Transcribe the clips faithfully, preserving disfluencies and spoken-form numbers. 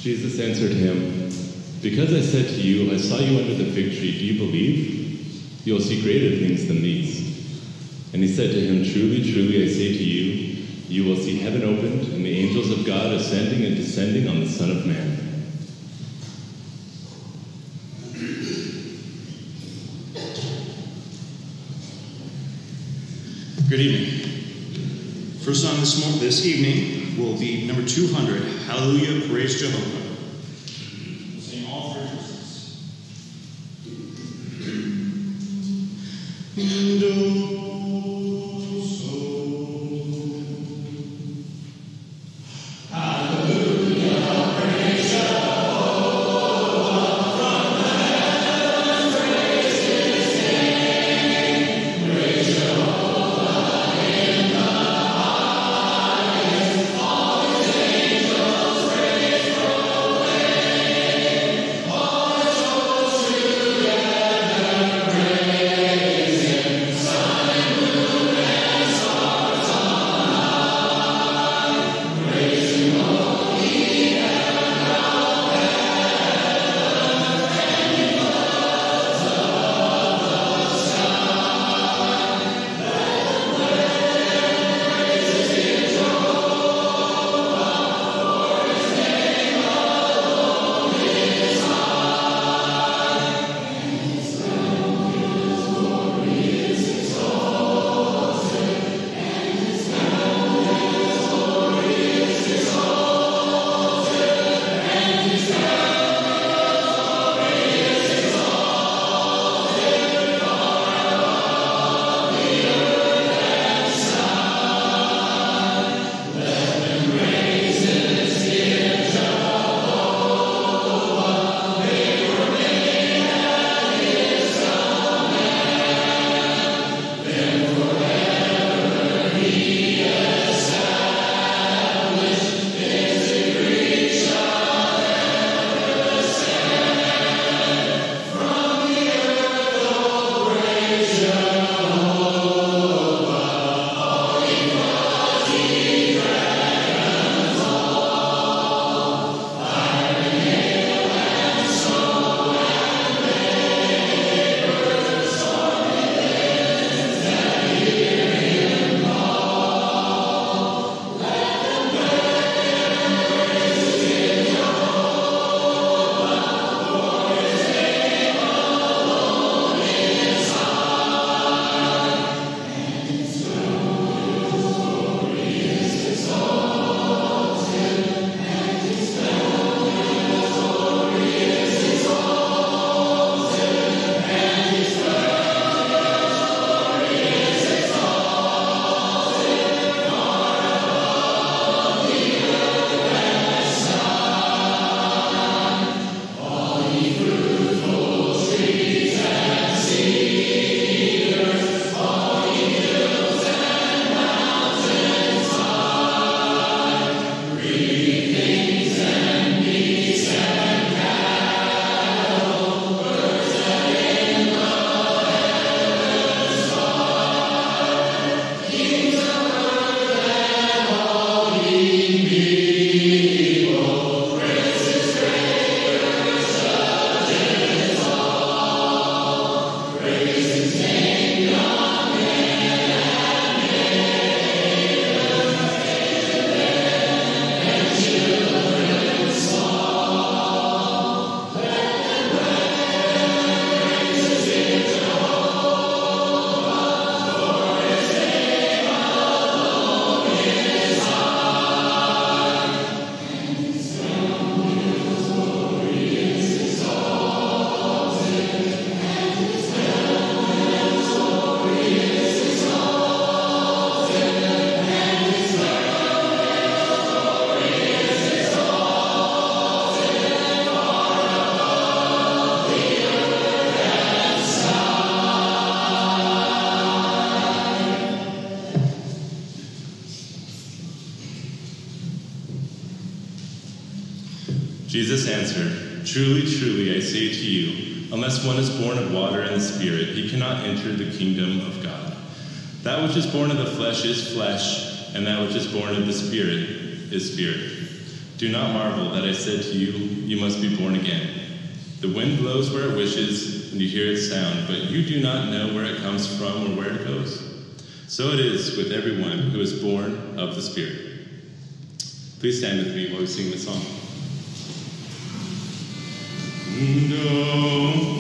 Jesus answered him, "Because I said to you, I saw you under the fig tree, do you believe? You will see greater things than these." And he said to him, "Truly, truly, I say to you, you will see heaven opened and the angels of God ascending and descending on the Son of Man." Good evening. First song this morning, this evening will be number two hundred, Hallelujah, Praise Jehovah. We'll sing all three verses. And oh, soul, hallelujah, praise Jehovah, from the heavens praise his name, praise Jehovah in the highest, all his angels praise proclaim, all his hosts together praise him, sun and moon and stars on high, praise him, O ye heaven above heaven, and ye clouds above the sky. Let them praise his Jehovah, for his name alone is high, and his throne his glory is exalted, and his throne his glory is exalted, and his throne his glory is exalted far above the earth and sky. Let them praise his dear Jehovah, they were made at his command, then forever he established his decree shall never stand. From the earth, oh, praise Jehovah, all ye gods, ye dragons all, fire and hail and snow and vapor, stormy winds that hear him call. Let them praise his dear Jehovah, for his name alone is high, and his throne his glory is exalted, and his throne his glory is exalted, and his throne his glory is exalted far above the earth and sky. All ye fruitful trees and cedars, all ye hills and mountains high, breeding things and beasts and cattle, birds that in the heavens fly, kings of earth and all ye people, praise his greater judges all, praise his name, young men and maidens, aged men and children small. Let them praise his dear Jehovah, for his name alone is high, and his throne his glory is exalted, and his throne his glory is exalted, and his throne his glory is exalted far above the earth and sky. Jesus answered, "Truly, truly, I say to you, unless one is born of water and the Spirit, he cannot enter the kingdom of God. That which is born of the flesh is flesh, and that which is born of the Spirit is spirit. Do not marvel that I said to you, you must be born again. The wind blows where it wishes, and you hear its sound, but you do not know where it comes from or where it goes. So it is with everyone who is born of the Spirit. Please stand with me while we sing this song. No.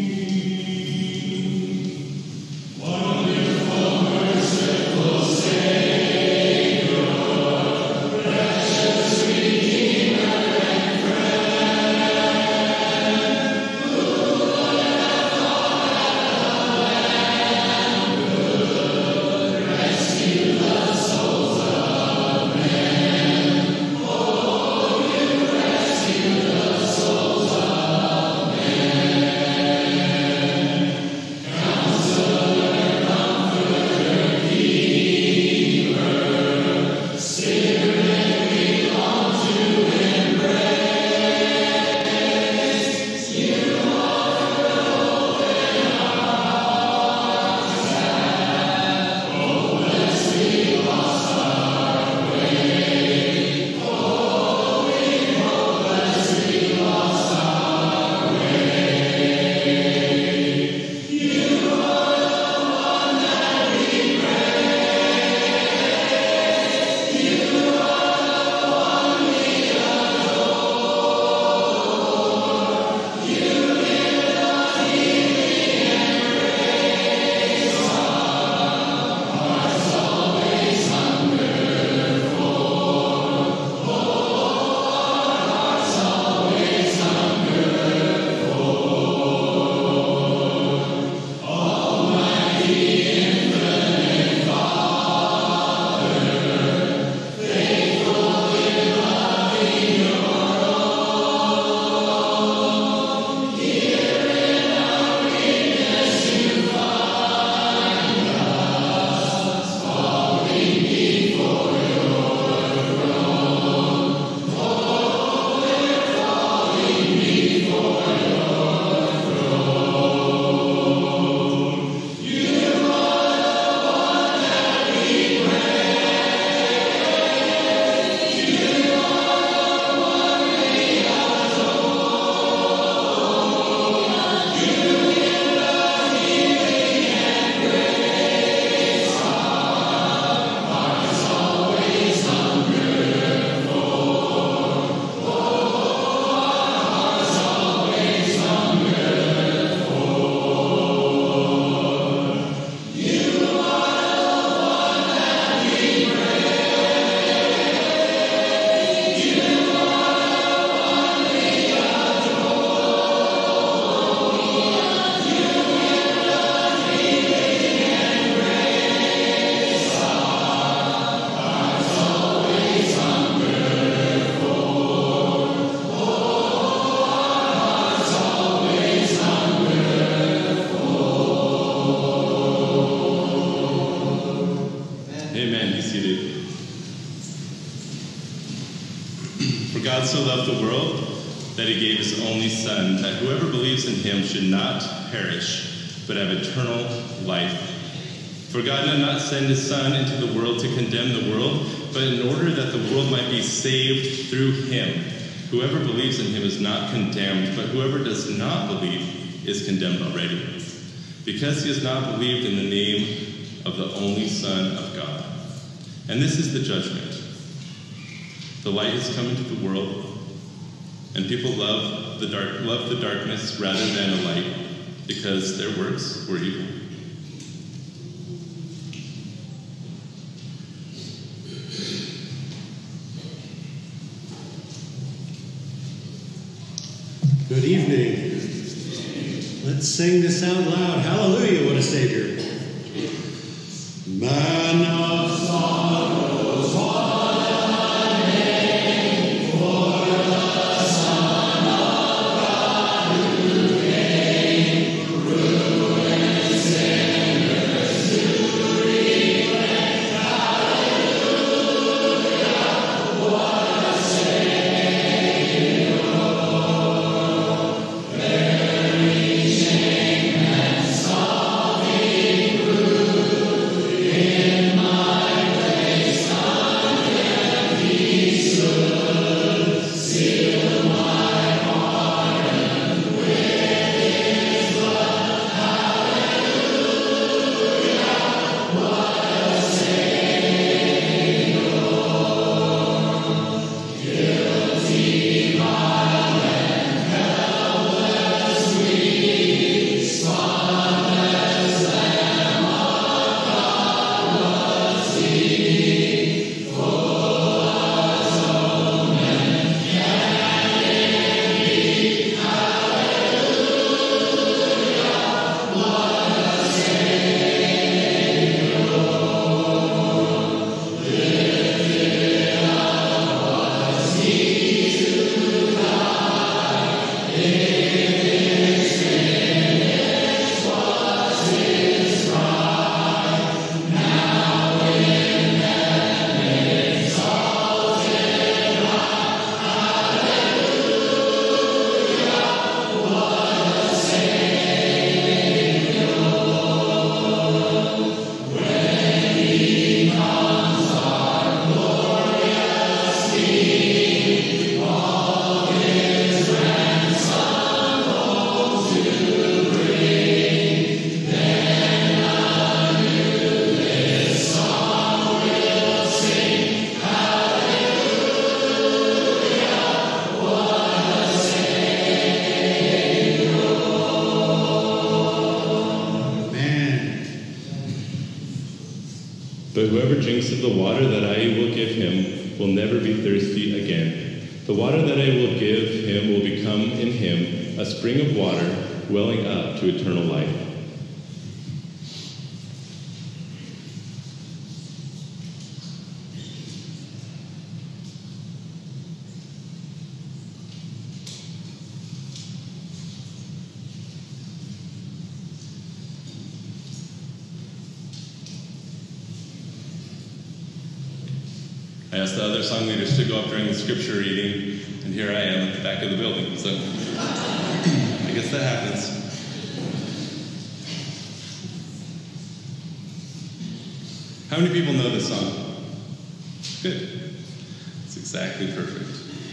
God so loved the world that he gave his only Son, that whoever believes in him should not perish, but have eternal life. For God did not send his Son into the world to condemn the world, but in order that the world might be saved through him. Whoever believes in him is not condemned, but whoever does not believe is condemned already, because he has not believed in the name of the only Son of God. And this is the judgment. The light has come into the world, and people love the dark, love the darkness rather than the light, because their works were evil. Good evening. Let's sing this out loud. Hallelujah, what a Savior. Man of sorrows, what a name for the Son of God who came, ruined sinners to relent. Hallelujah, what a Savior. Bearing shame and solving proof in But whoever drinks of the water that I will give him will never be thirsty again. The water that I will give him will become in him a spring of water welling up to eternal life." I asked the other song leaders to go up during the scripture reading, and here I am at the back of the building, so I guess that happens. How many people know this song? Good. It's exactly perfect.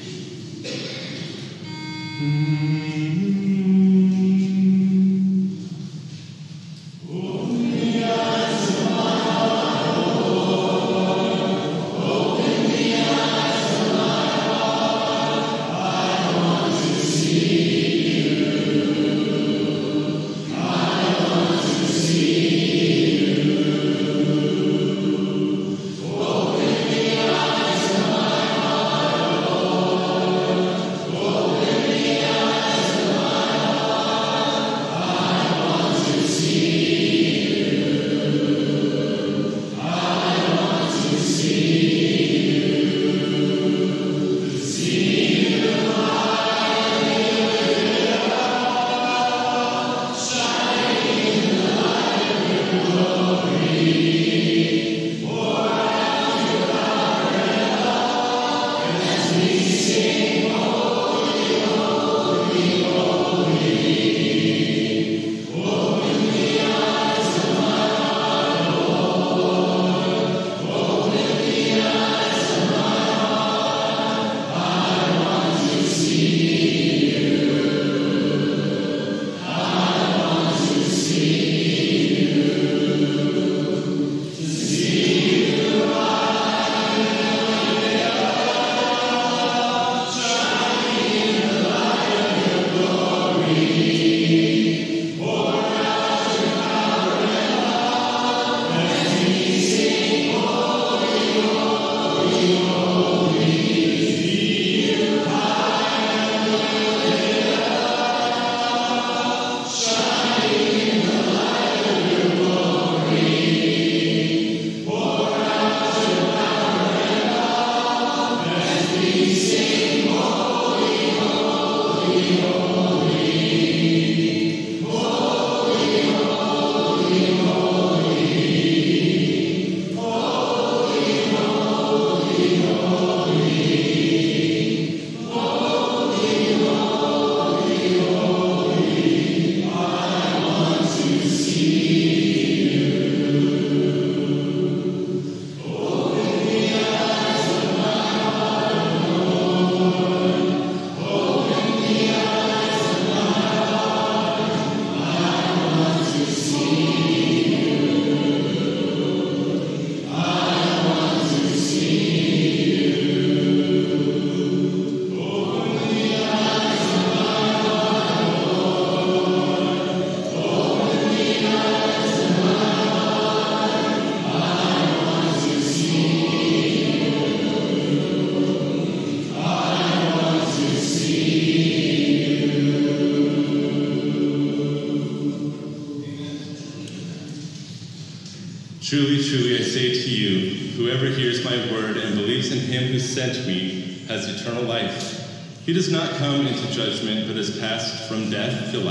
Truly, truly, I say to you, whoever hears my word and believes in him who sent me has eternal life. He does not come into judgment, but has passed from death to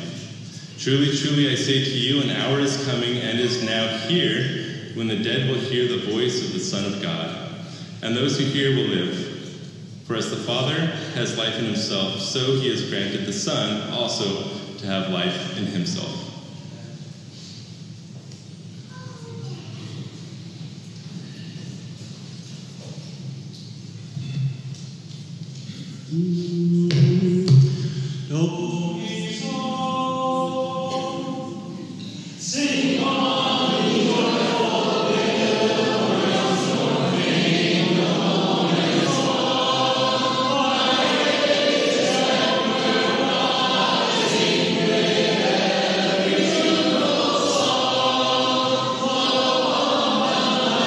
life. Truly, truly, I say to you, an hour is coming and is now here when the dead will hear the voice of the Son of God, and those who hear will live. For as the Father has life in himself, so he has granted the Son also to have life in himself. Thank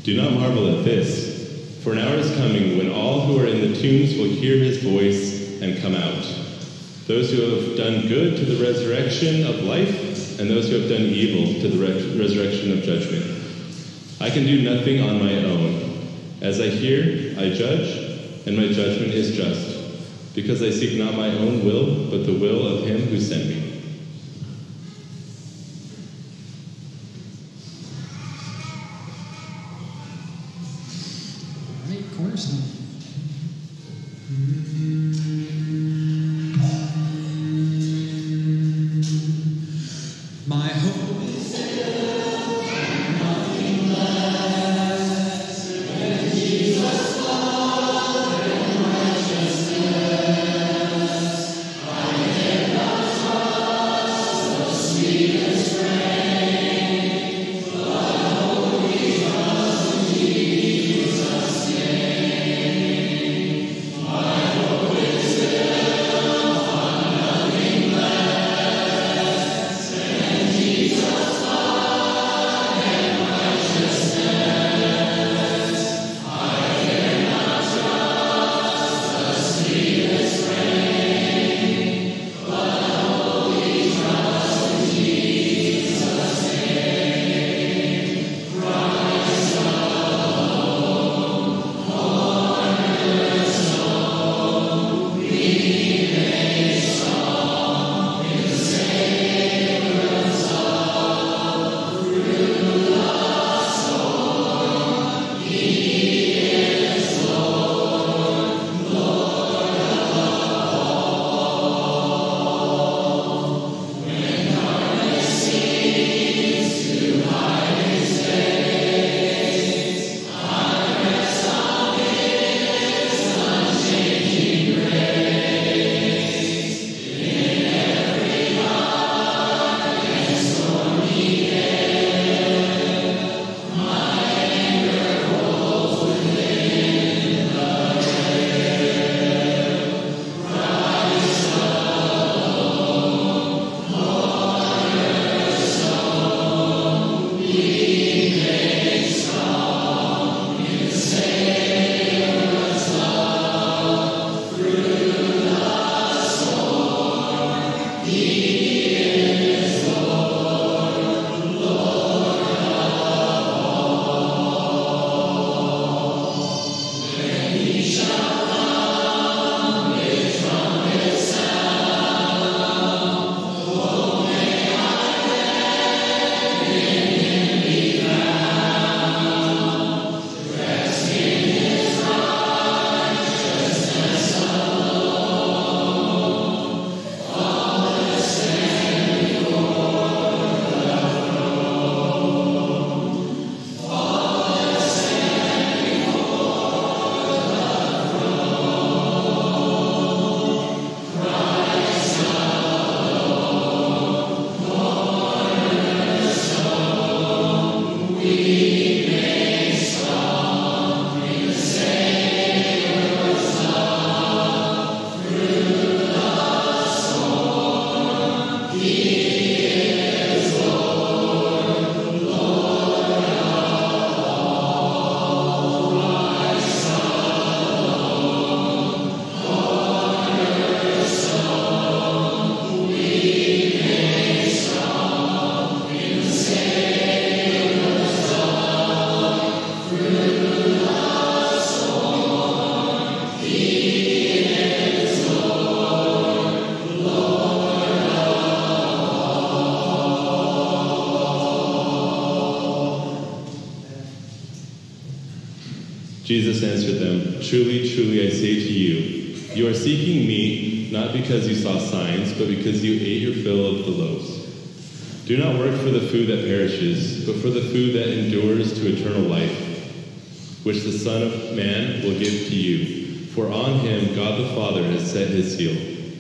Do not marvel at this, for an hour is coming when all who are in the tombs will hear his voice and come out. Those who have done good to the resurrection of life, and those who have done evil to the re- resurrection of judgment. I can do nothing on my own. As I hear, I judge, and my judgment is just, because I seek not my own will, but the will of him who sent me. All right, cornerstone. My hope is nothing less than Jesus' blood and righteousness. I cannot trust the sweetest rain, but only trust in Jesus' name. My hope is built on nothing less than Jesus' blood and righteousness. I cannot trust the sweetest rain, but only trust in Jesus' name. Christ alone, cornerstone, we made strong in the sacred song. Through the storm, He is Lord, Lord of all. When darkness seems to hide His face, I rest on His unchanging grace. In every dark and stormy day, my anchor holds within the grave. Christ alone, cornerstone, we made strong in the Savior's love. Through the storm, He is Lord, Lord of all. When He shall come with trumpet sound, oh, may I then in Him be found, dressed in His righteousness alone, faultless and before the throne, faultless and before the throne. Christ alone, cornerstone, we made strong in the Savior's love. Through the storm, He is Lord, Lord of all. Christ alone, cornerstone, we made strong in the Savior's love. Through the storm, He is Lord, Lord of all. Jesus answered them, Truly, truly, I say to you, you are seeking me not because you saw signs, but because you ate your fill of the loaves. Do not work for the food that perishes, but for the food that endures to eternal life, which the Son of Man will give to you. For on him God the Father has set his seal.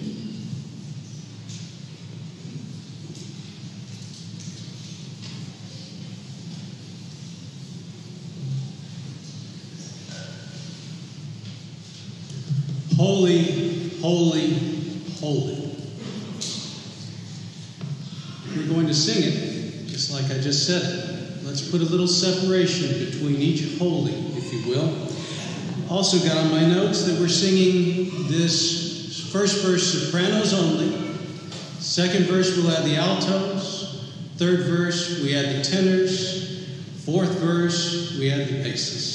Holy, holy, holy. We're going to sing it, just like I just said it. let's put a little separation between each holy, if you will. Also got on my notes that we're singing this first verse sopranos only. Second verse we'll add the altos. Third verse we add the tenors. Fourth verse we add the basses.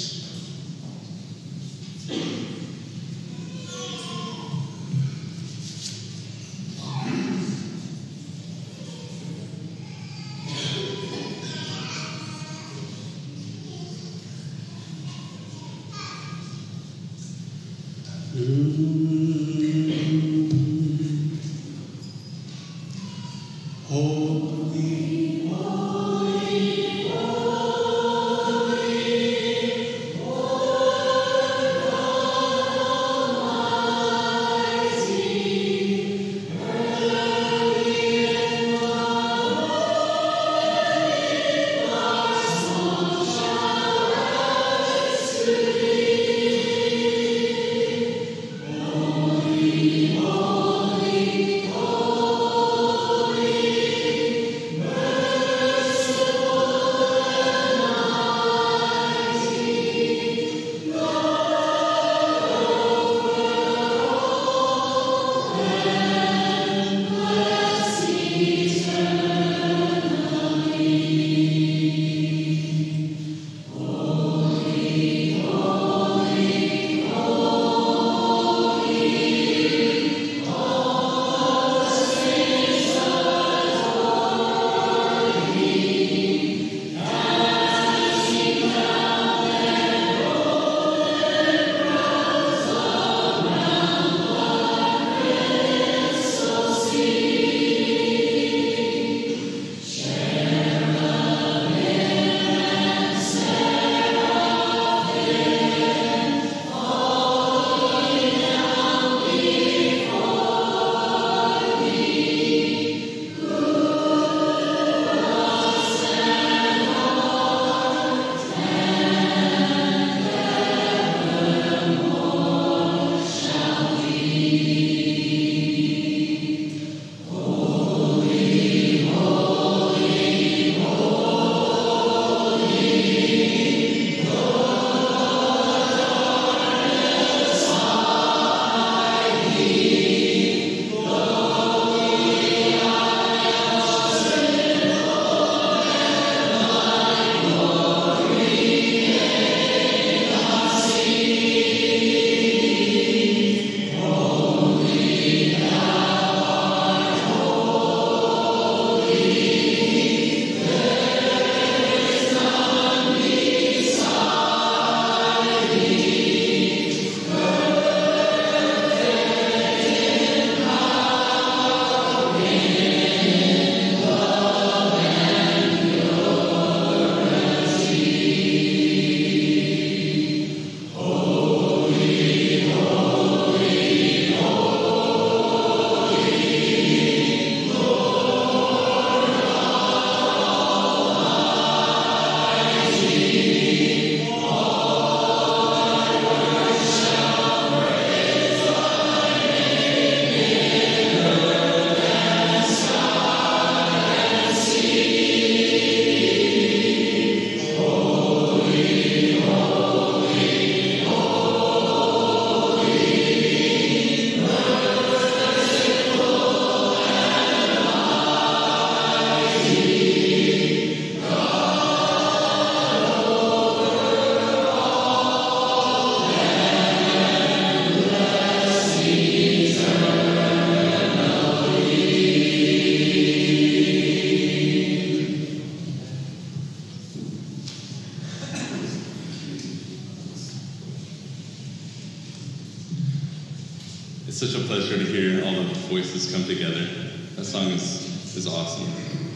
It's such a pleasure to hear all the voices come together. That song is, is awesome.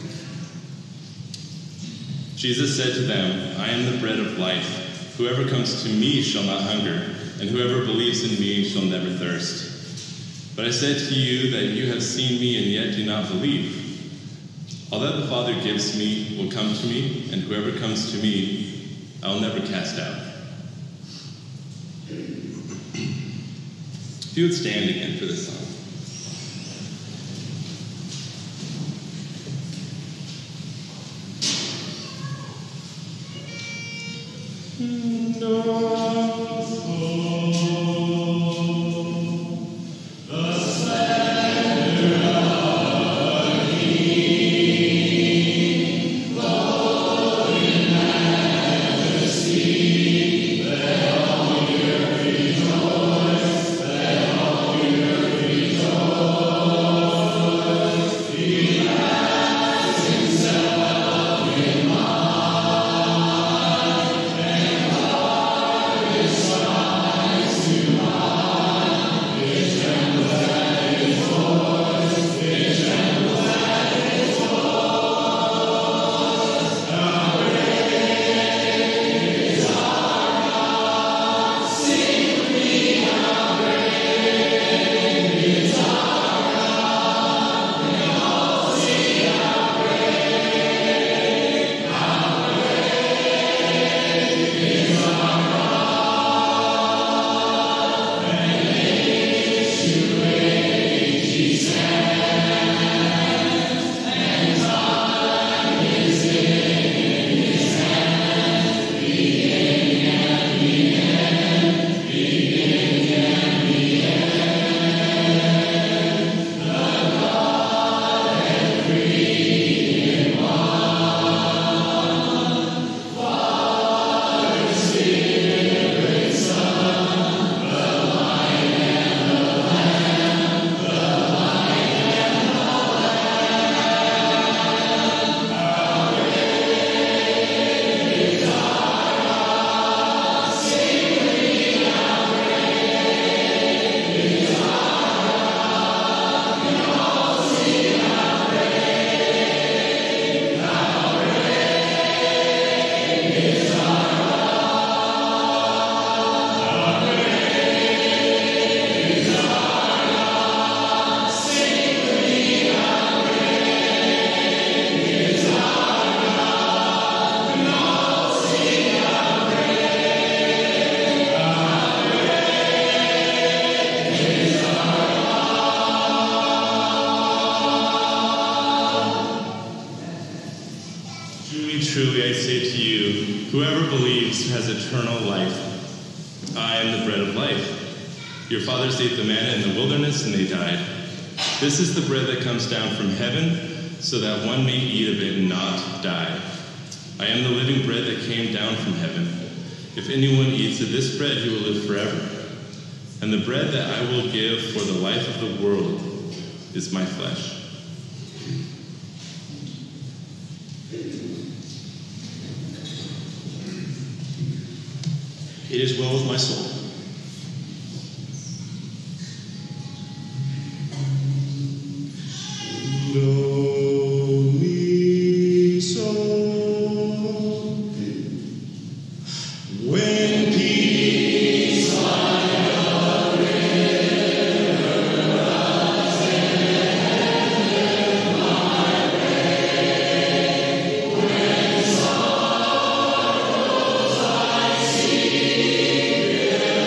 Jesus said to them, I am the bread of life. Whoever comes to me shall not hunger, and whoever believes in me shall never thirst. But I said to you that you have seen me and yet do not believe. All that the Father gives me will come to me, and whoever comes to me, I will never cast out. If you would stand again for this song. truly I say to you, whoever believes has eternal life. I am the bread of life. Your fathers ate the manna in the wilderness, and they died. This is the bread that comes down from heaven, so that one may eat of it and not die. I am the living bread that came down from heaven. If anyone eats of this bread, he will live forever. And the bread that I will give for the life of the world is my flesh. It is well with my soul. Lonely soul, when peace like a river runs in my way, when sorrows I see.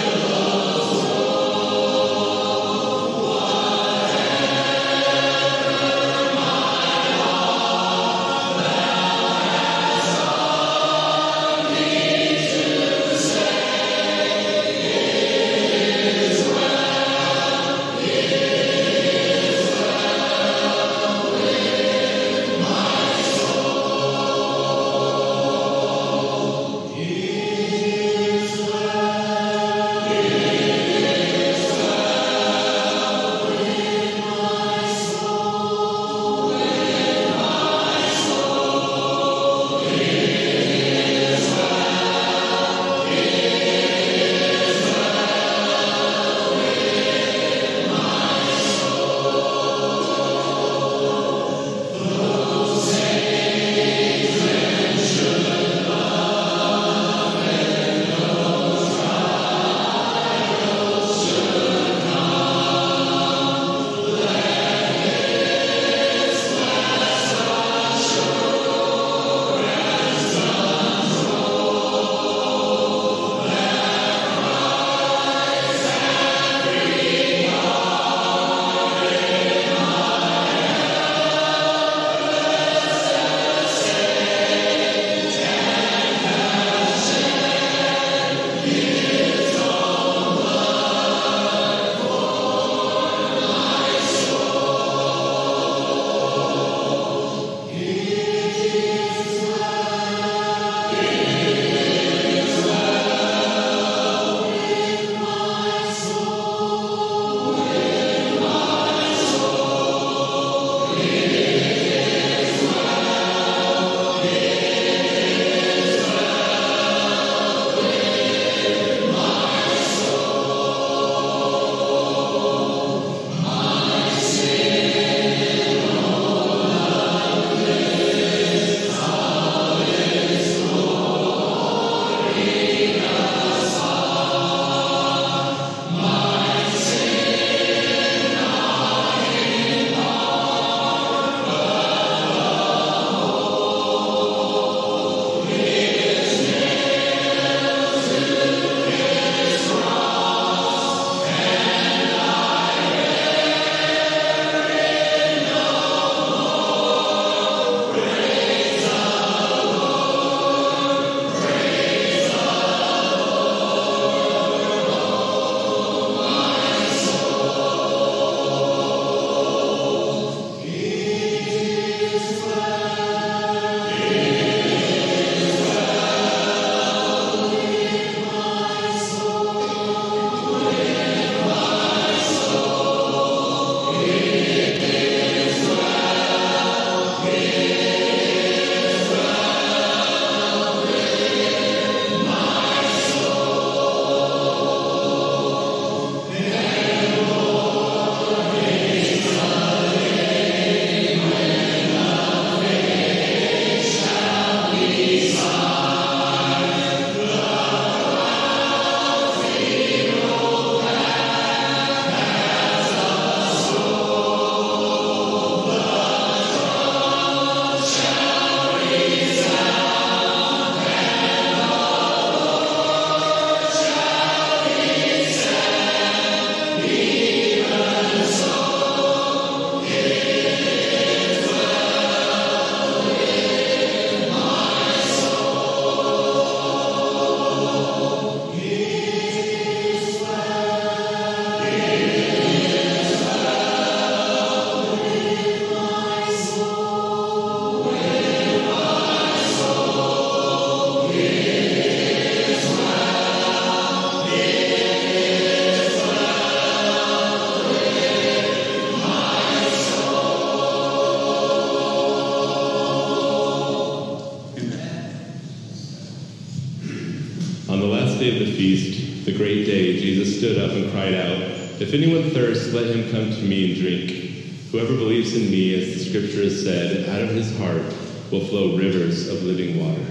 day of the feast, the great day, Jesus stood up and cried out, "If anyone thirsts, let him come to me and drink. Whoever believes in me, as the scripture has said, out of his heart will flow rivers of living water."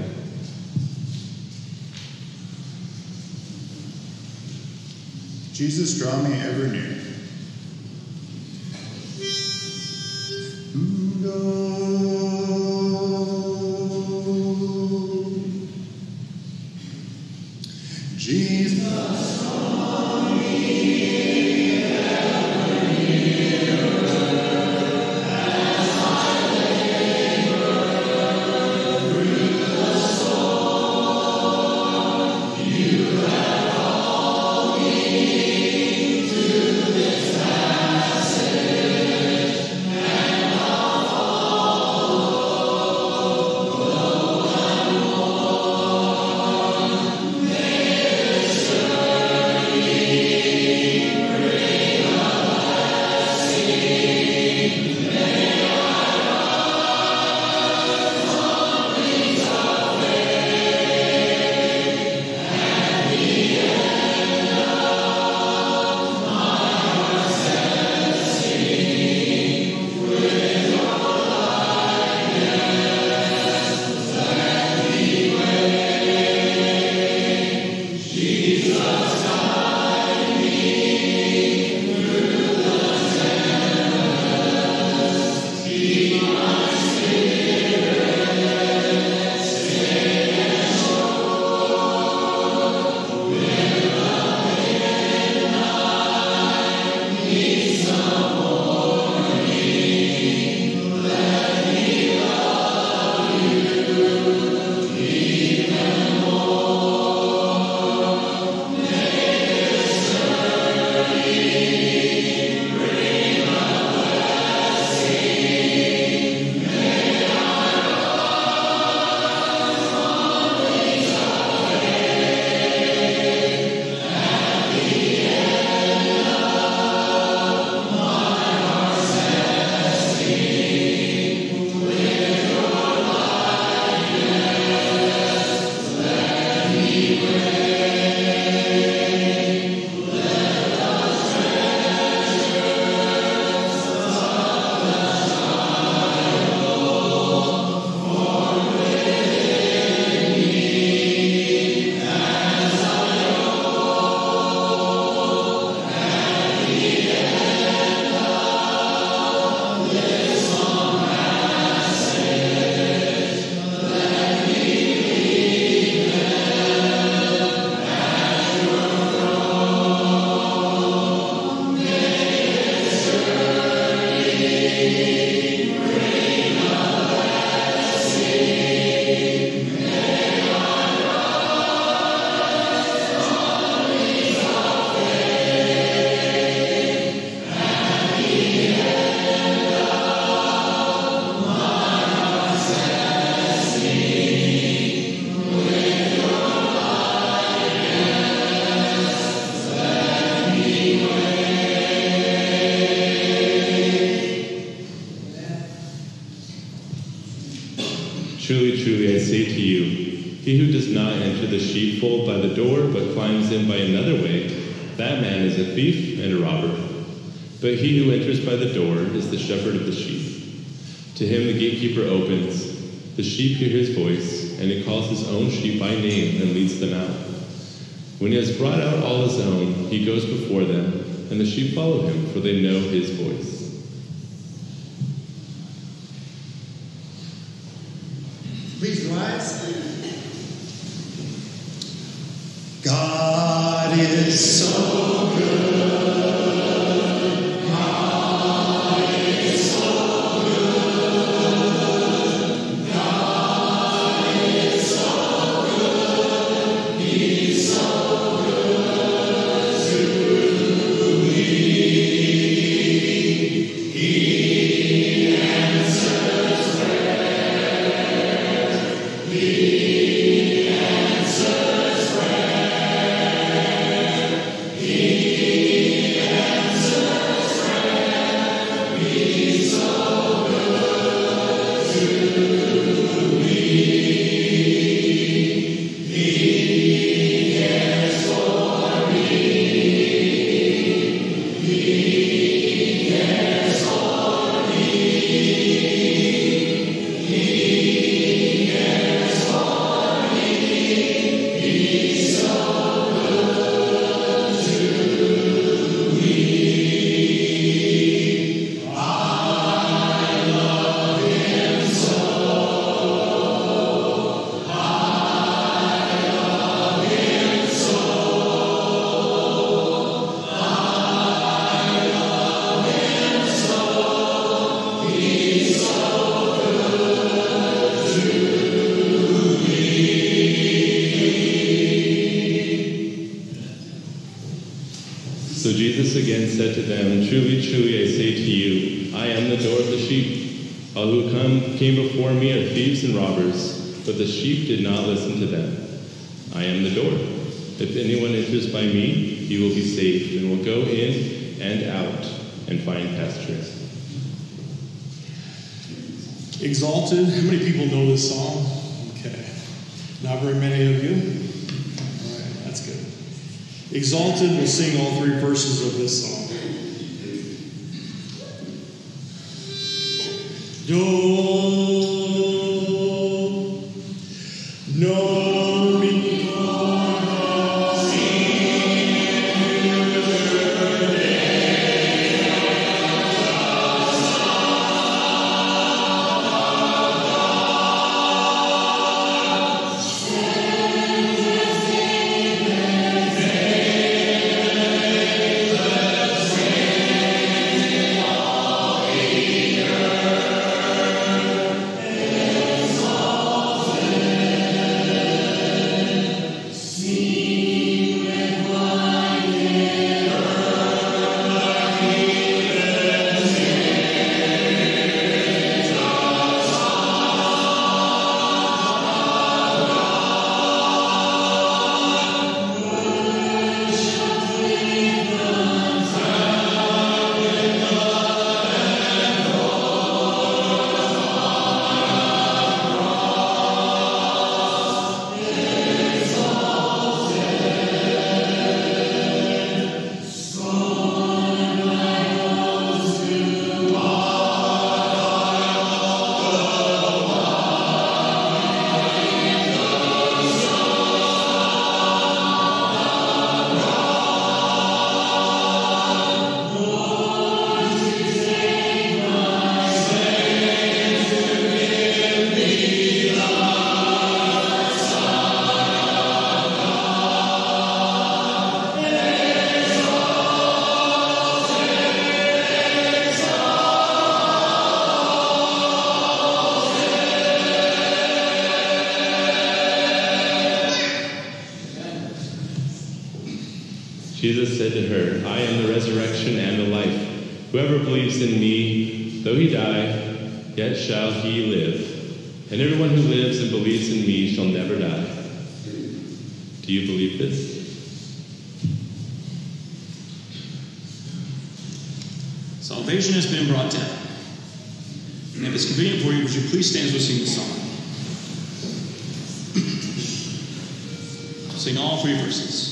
Jesus, draw me ever near. Jesus, draw me ever near, as I labor through the storm. You have called me to this passage, and I'll follow, though I'm worn. May this journey bring a blessing. May I rise on wings of faith at the end of my heart's singing with your likeness. Let me wait. Jesus, guide me through the tempest. Keep my spirit safe and sure. When the midnight meets the morning, let me love you even more. May this journey bring a blessing. May I rise on wings of faith at the end of my heart's singing with your likeness. Let me wait. Let the treasures of the child form within me as I hope at the end of this long passage. Let me leave them at your throne. May this journey bring a blessing. May I rise on wings of faith at the end of my heart's singing with your likeness. Let me Truly, truly, I say to you, he who does not enter the sheepfold by the door, but climbs in by another way, that man is a thief and a robber. But he who enters by the door is the shepherd of the sheep. To him the gatekeeper opens. The sheep hear his voice, and he calls his own sheep by name and leads them out. When he has brought out all his own, he goes before them, and the sheep follow him, for they know his voice. Please rise. God is so good. God is so good. God is so good. He's so good to me. He answers prayer. He answers prayer. He them, truly, truly, I say to you, I am the door of the sheep. All who come came before me are thieves and robbers, but the sheep did not listen to them. I am the door. If anyone enters by me, he will be saved and will go in and out and find pasture. Exalted. How many people know this song? Okay. Not very many of you. All right, that's good. Exalted, we'll sing all three verses of this song. Do, no. Jesus said to her, I am the resurrection and the life. Whoever believes in me, though he die, yet shall he live. And everyone who lives and believes in me shall never die. Do you believe this? Salvation has been brought down. And if it's convenient for you, would you please stand as we sing the song? Sing all three verses.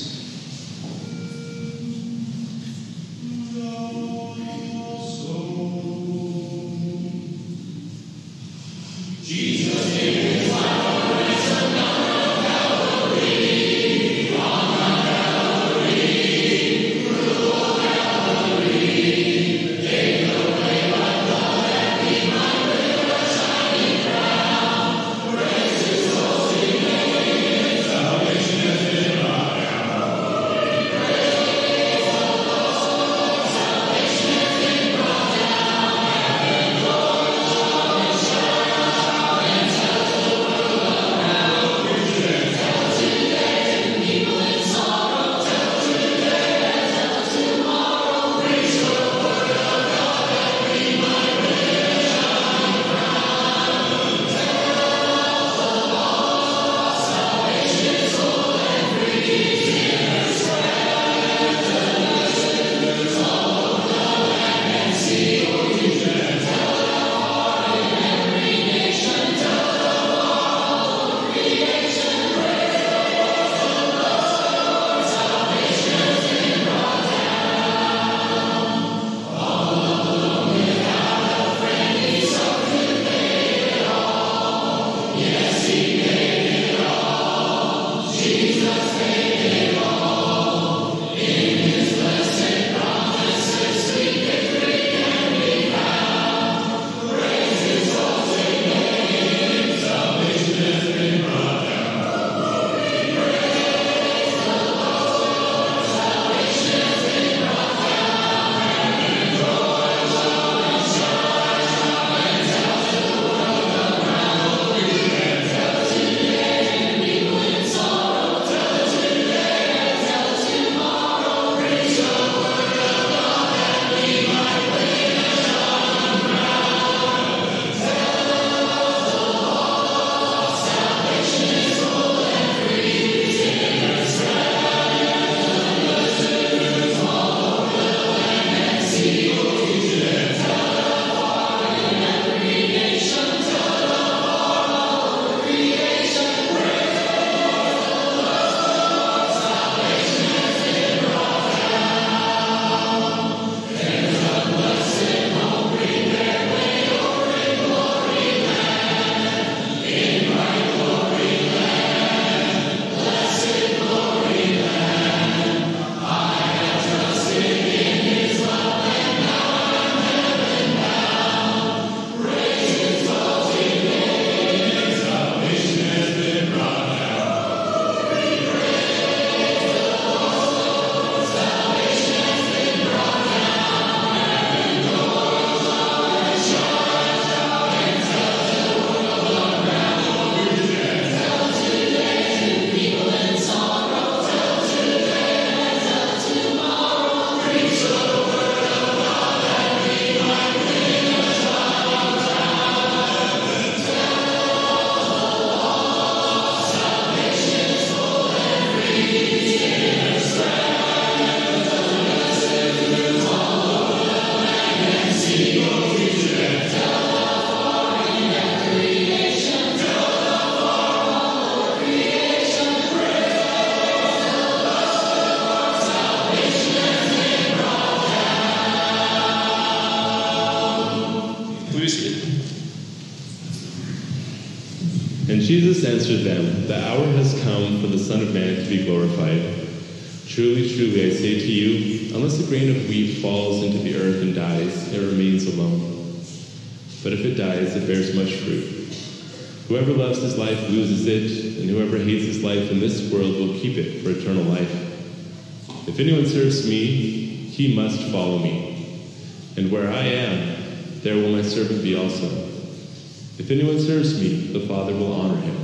And Jesus answered them, "The hour has come for the Son of Man to be glorified. Truly, truly, I say to you, unless a grain of wheat falls into the earth and dies, it remains alone. But if it dies, it bears much fruit. Whoever loves his life loses it, and whoever hates his life in this world will keep it for eternal life. If anyone serves me, he must follow me. And where I am, there will my servant be also. If anyone serves me, the Father will honor him."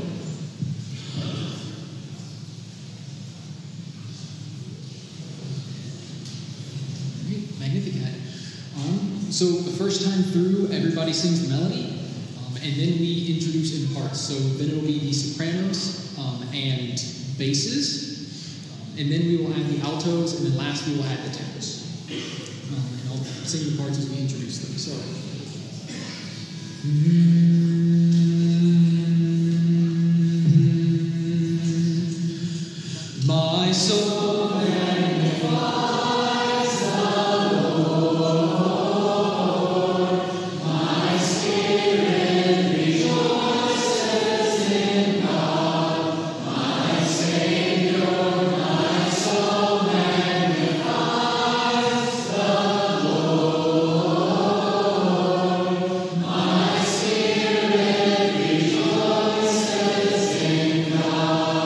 Magnificat. Um, so the first time through, everybody sings the melody, um, and then we introduce in parts. So then it'll be the sopranos um, and basses, um, and then we will add the altos, and then last we will add the tenors. Um, and I'll sing the parts as we introduce them. So. My soul magnifies the Lord, my spirit rejoices in God, my Savior, my soul magnifies the Lord, my spirit rejoices in God.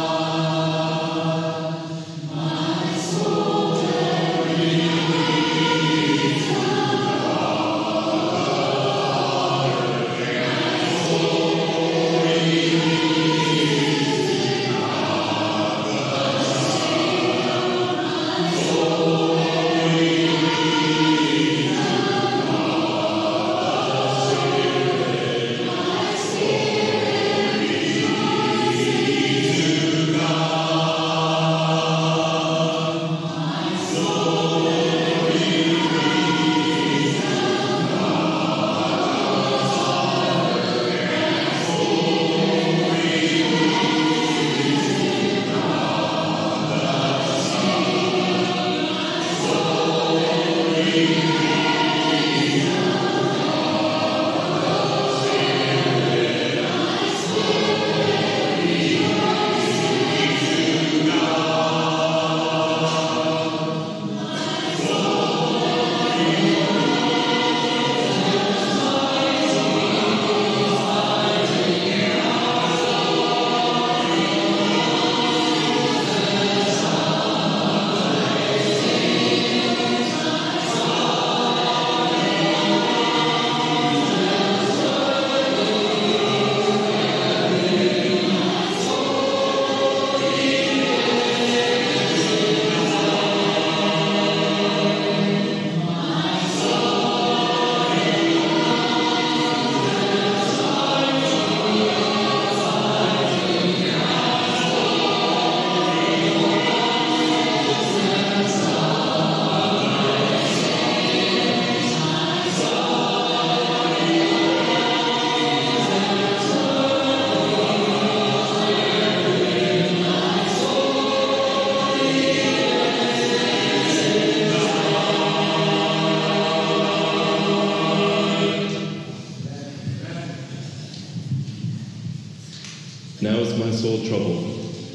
Now is my soul troubled,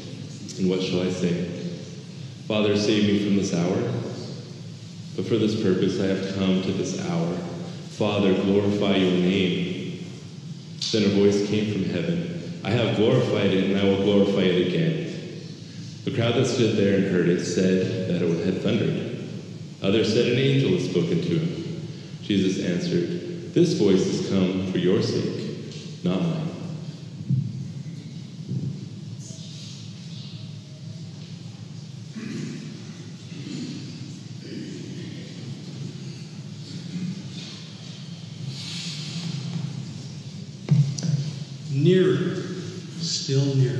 and what shall I say? Father, save me from this hour. But for this purpose I have come to this hour. Father, glorify your name. Then a voice came from heaven. I have glorified it, and I will glorify it again. The crowd that stood there and heard it said that it had thundered. Others said an angel had spoken to him. Jesus answered, "This voice has come for your sake, not mine." Nearer, still nearer.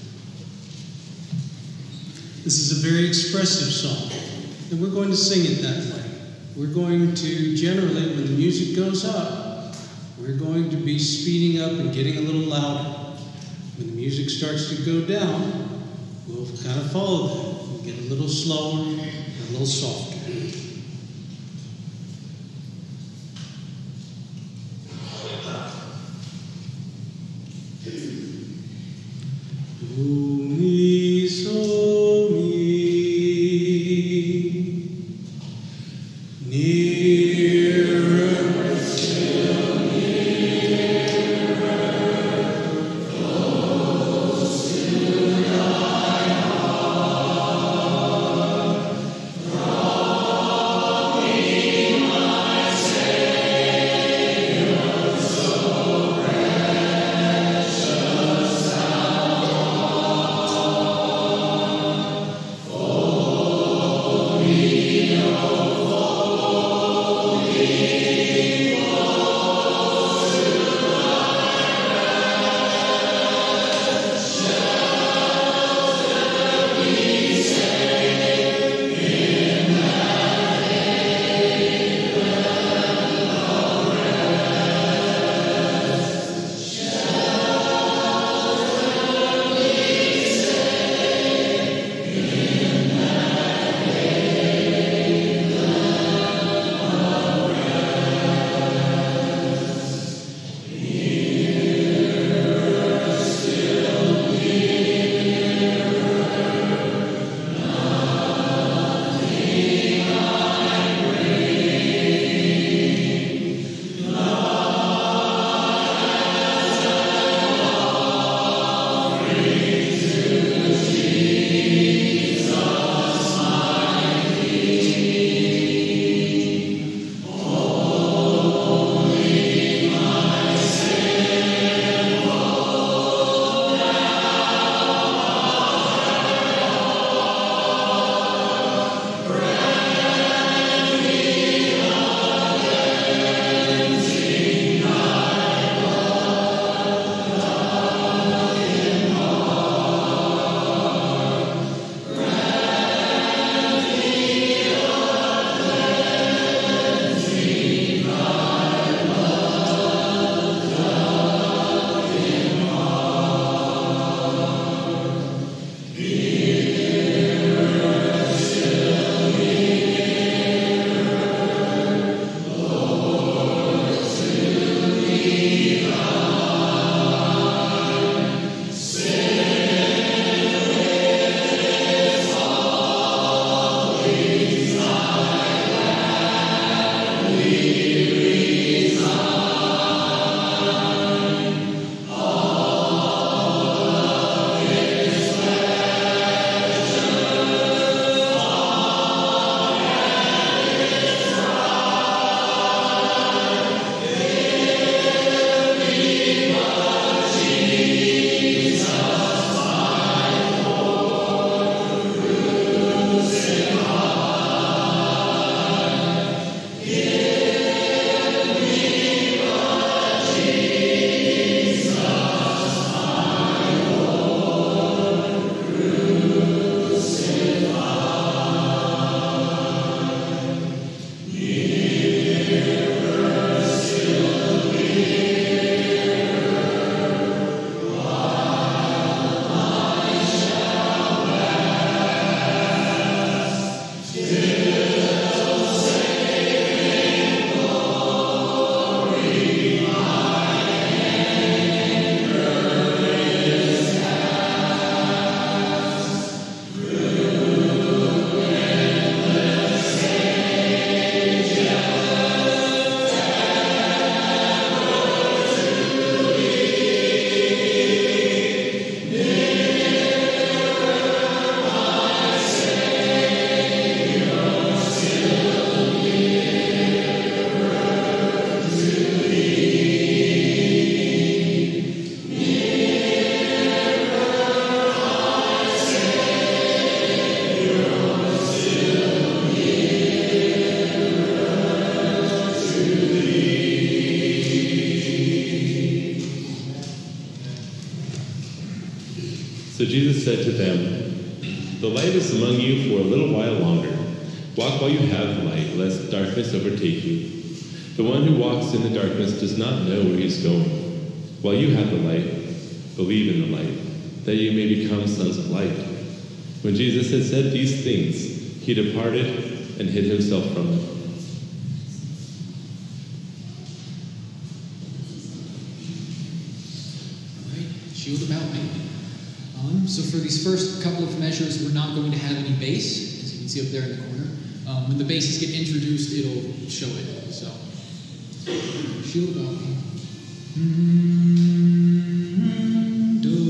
This is a very expressive song, and we're going to sing it that way. We're going to, generally, when the music goes up, we're going to be speeding up and getting a little louder. When the music starts to go down, we'll kind of follow that. We'll get a little slower and a little softer. mi so mi nearer still nearer close to thy heart draw me my Savior so precious So Jesus said to them, "The light is among you for a little while longer. Walk while you have light, lest darkness overtake you. The one who walks in the darkness does not know where he is going. While you have the light, believe in the light, that you may become sons of light." When Jesus had said these things, he departed and hid himself from them. All right, shield about me. Um, so for these first couple of measures, we're not going to have any bass, as you can see up there in the corner. Um, when the basses get introduced, it'll show it. So, shield about me. Mm-hmm. Do.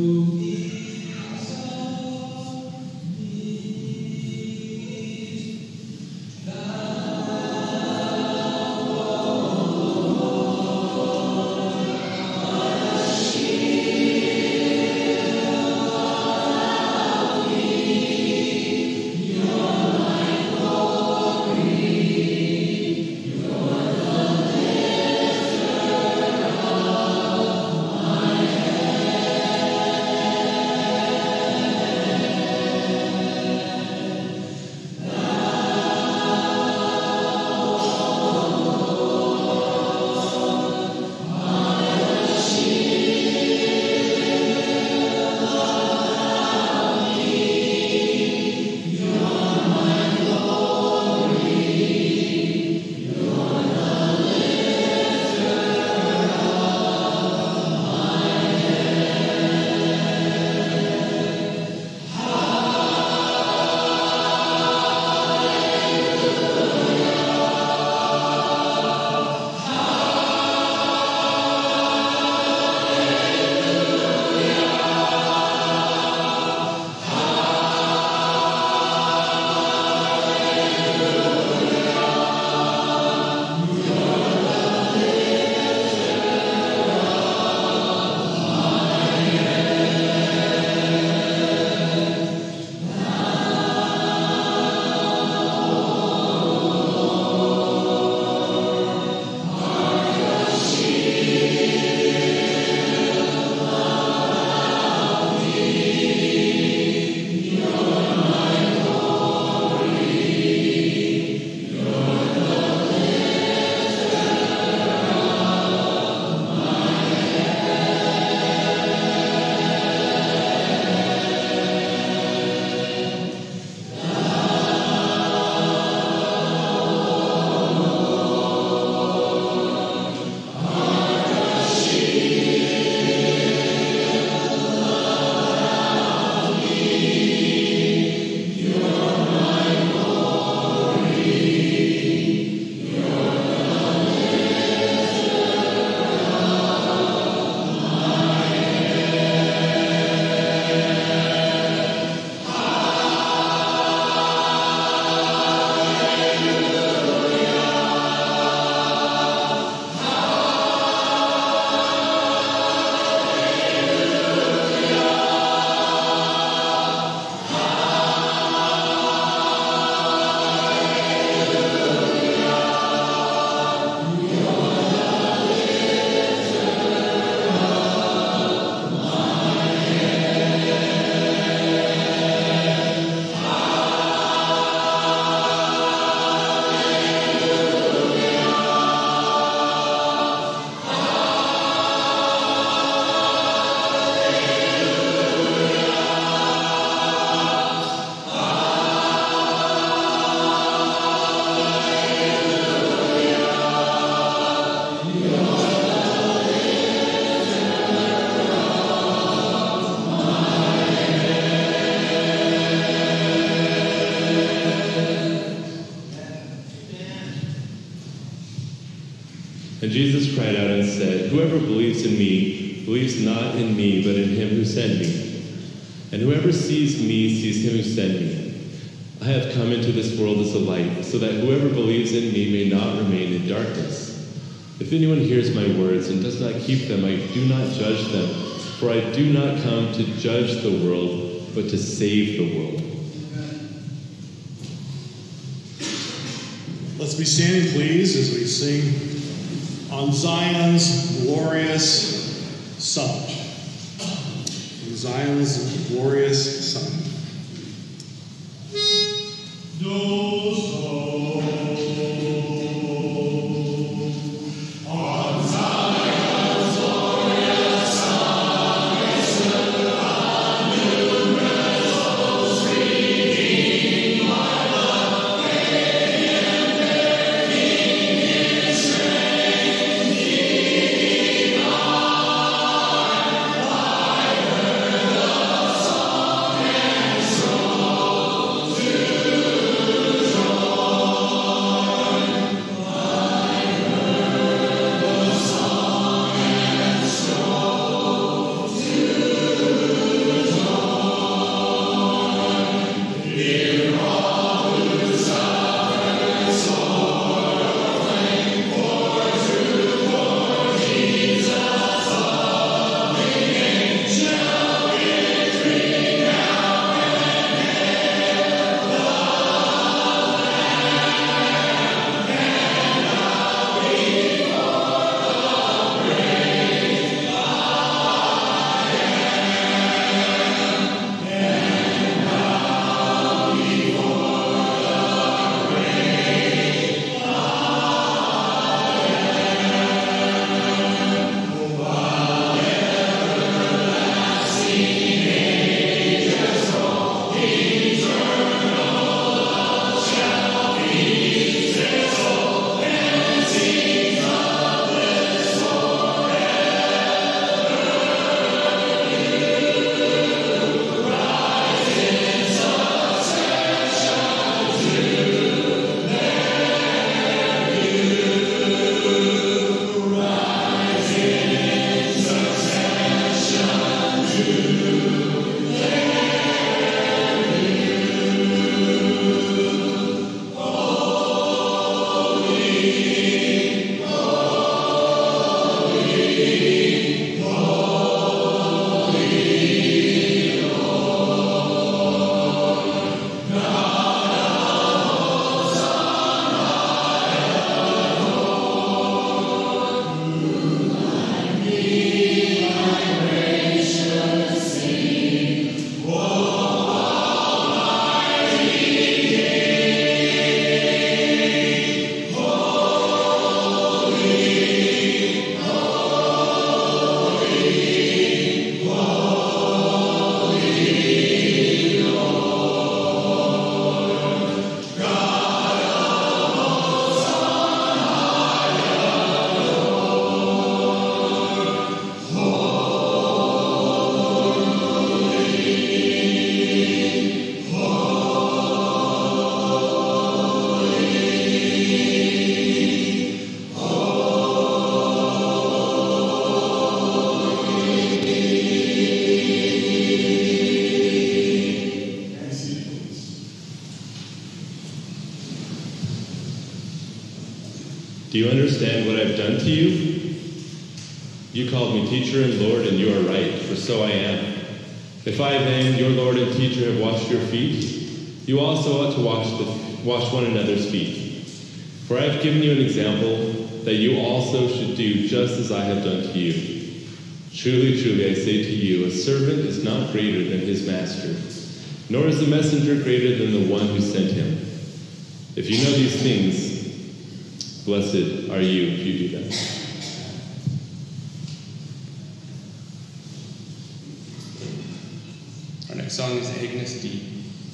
And Jesus cried out and said, "Whoever believes in me, believes not in me, but in him who sent me. And whoever sees me, sees him who sent me. I have come into this world as a light, so that whoever believes in me may not remain in darkness. If anyone hears my words and does not keep them, I do not judge them, for I do not come to judge the world, but to save the world." Let's be standing, please, as we sing On Zion's Glorious Summit. On Zion's Glorious Summit. Thank Do you understand what I've done to you? You called me teacher and Lord, and you are right, for so I am. If I then, your Lord and teacher, have washed your feet, you also ought to wash, the, wash one another's feet. For I have given you an example that you also should do just as I have done to you. Truly, truly, I say to you, a servant is not greater than his master, nor is the messenger greater than the one who sent him. If you know these things, blessed are you if you do them. Our next song is Agnes D.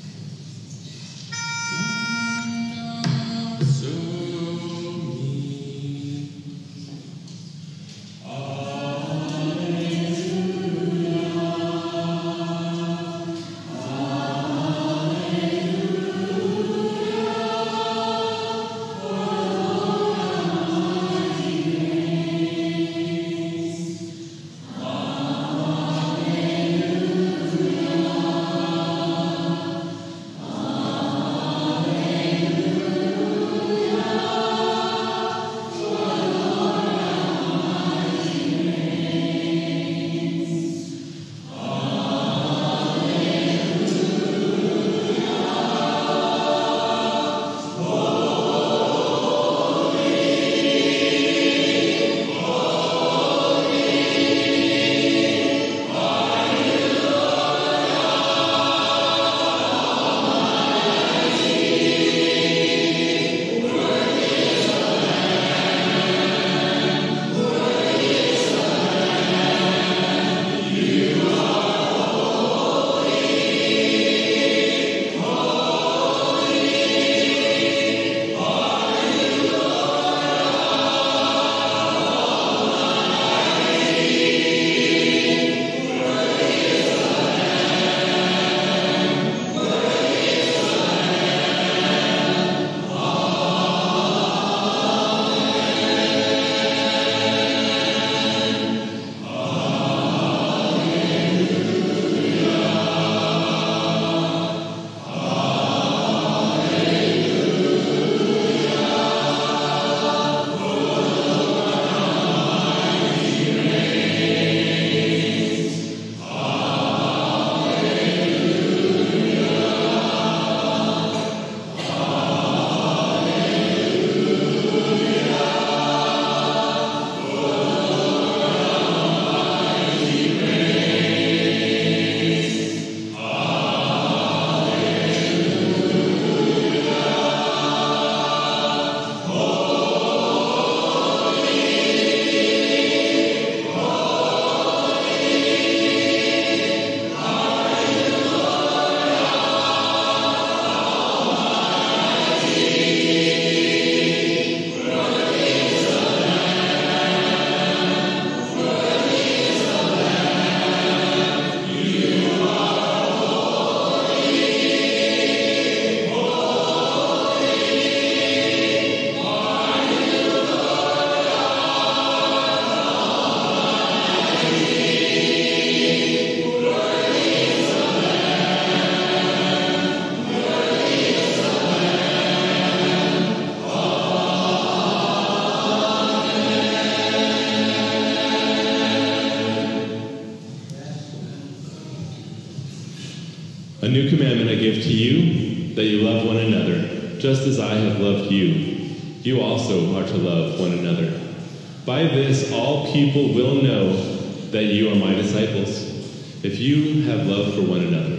A new commandment I give to you, that you love one another, just as I have loved you. You also are to love one another. By this, all people will know that you are my disciples, if you have love for one another.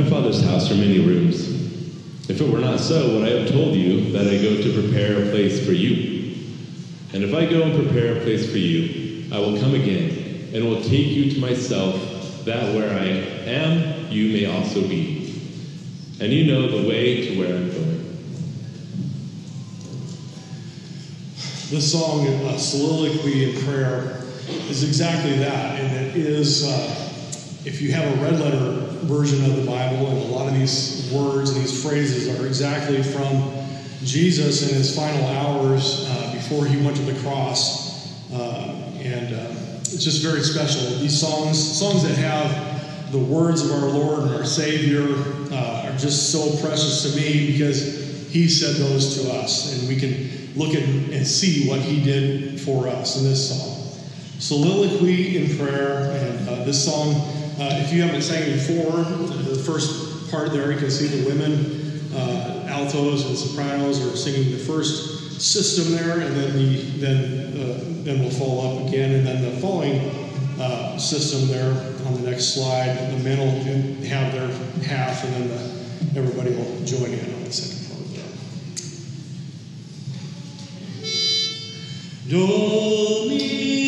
my Father's house are many rooms. If it were not so, would I have told you that I go to prepare a place for you? And if I go and prepare a place for you, I will come again and will take you to myself, that where I am, you may also be. And you know the way to where I'm going. This song, uh, Soliloquy and Prayer, is exactly that. And it is, uh, if you have a red letter version of the Bible, and a lot of these words and these phrases are exactly from Jesus in his final hours uh, before he went to the cross. Uh, and uh, it's just very special. These songs, songs that have the words of our Lord and our Savior uh, are just so precious to me because he said those to us. And we can look at and see what he did for us in this song. Soliloquy in Prayer. And uh, this song, uh, if you haven't sang it before, the first part there, you can see the women, uh, altos and sopranos are singing the first system there, and then the then uh, then we'll follow up again, and then the following uh, system there on the next slide, the men will have their half, and then the, everybody will join in on the second part there. Do mi.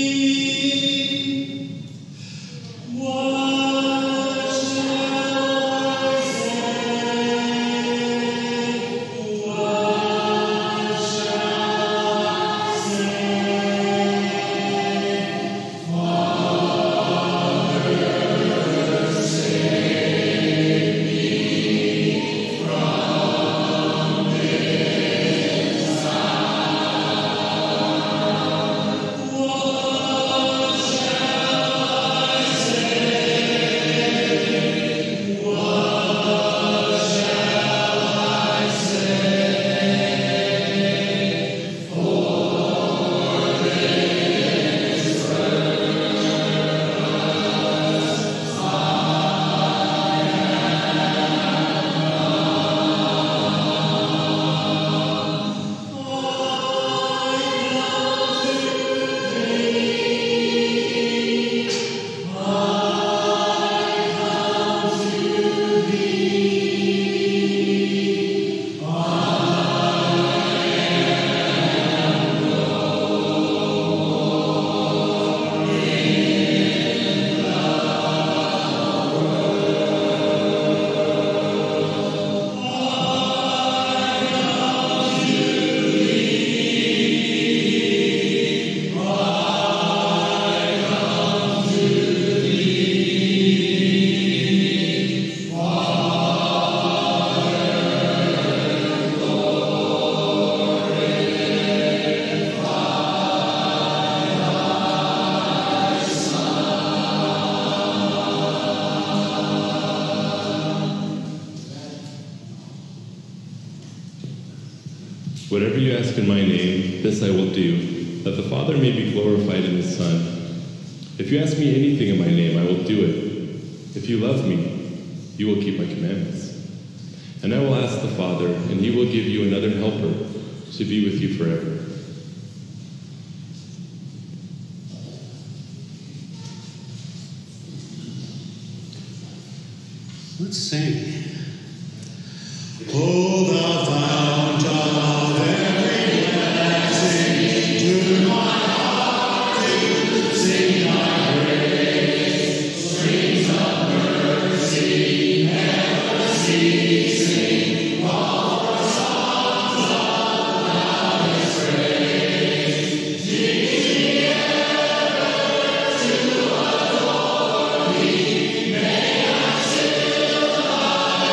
Whatever you ask in my name, this I will do, that the Father may be glorified in the Son. If you ask me anything in my name, I will do it. If you love me, you will keep my commandments. And I will ask the Father, and he will give you another helper to be with you forever. Let's sing. Oh, the fount of every blessing, to my heart to sing thy praise. Streams of mercy never ceasing, all the songs of loudest praise. Teach me ever to adore thee, may I still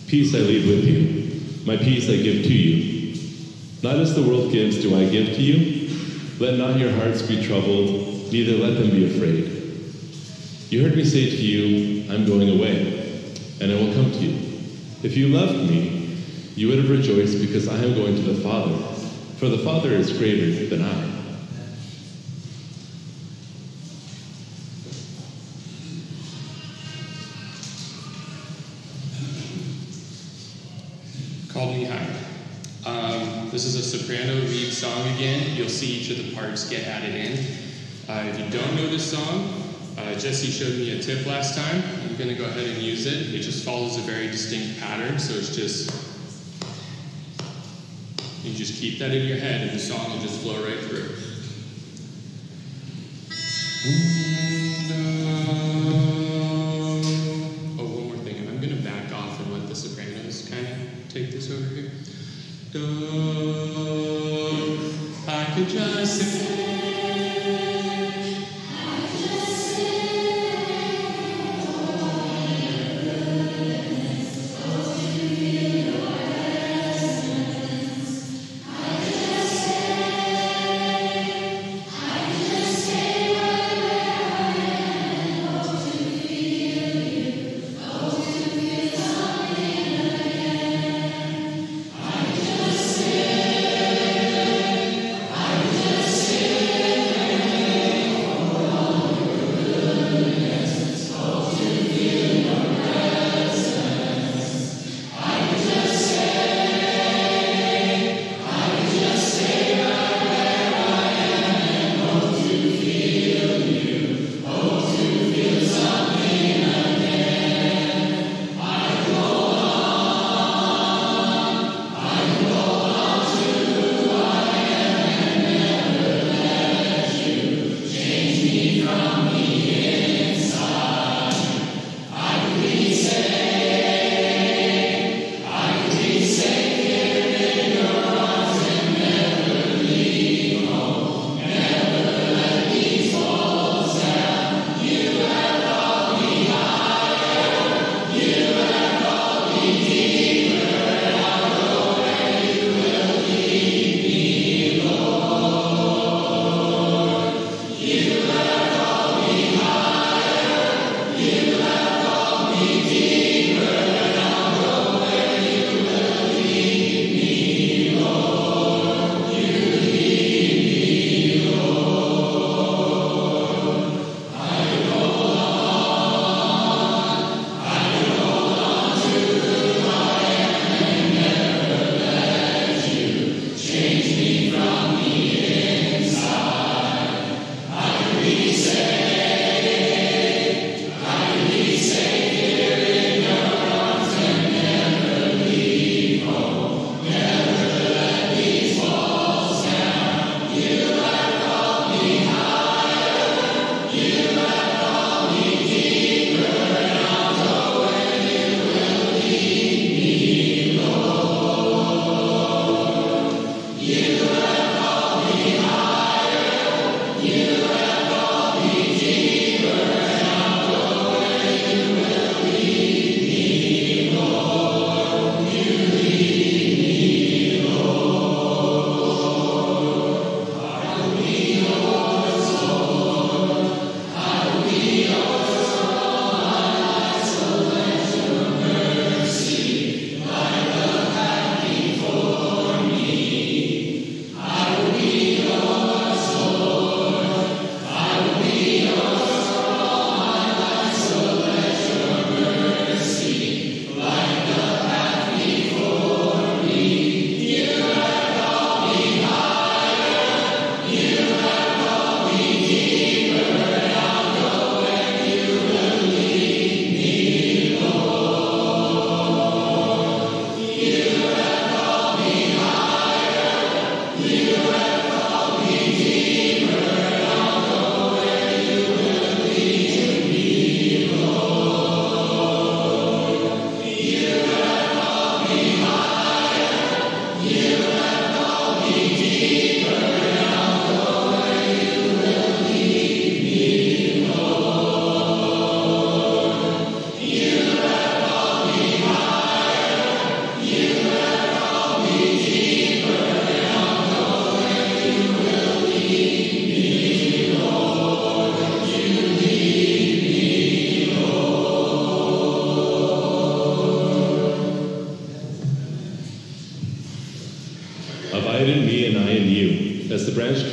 Peace I leave with you. My peace I give to you. Not as the world gives do I give to you. Let not your hearts be troubled, neither let them be afraid. You heard me say to you, I'm going away, and I will come to you. If you loved me, you would have rejoiced because I am going to the Father, for the Father is greater than I. Called Me Higher. Um, this is a soprano lead song again. You'll see each of the parts get added in. Uh, if you don't know this song, uh, Jesse showed me a tip last time. I'm going to go ahead and use it. It just follows a very distinct pattern, so it's just, you just keep that in your head and the song will just flow right through. Oh, one more thing, and I'm going to back off and let the sopranos kind of take this over here. Do, I could just say, I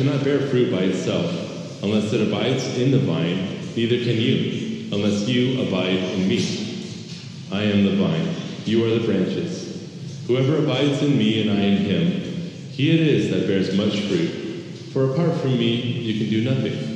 cannot bear fruit by itself. Unless it abides in the vine, neither can you, unless you abide in me. I am the vine, you are the branches. Whoever abides in me and I in him, he it is that bears much fruit. For apart from me, you can do nothing.